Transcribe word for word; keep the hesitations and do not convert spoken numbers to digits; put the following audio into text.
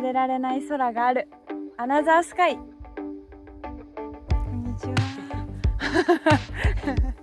忘れられない空があるアナザースカイ。こんにちは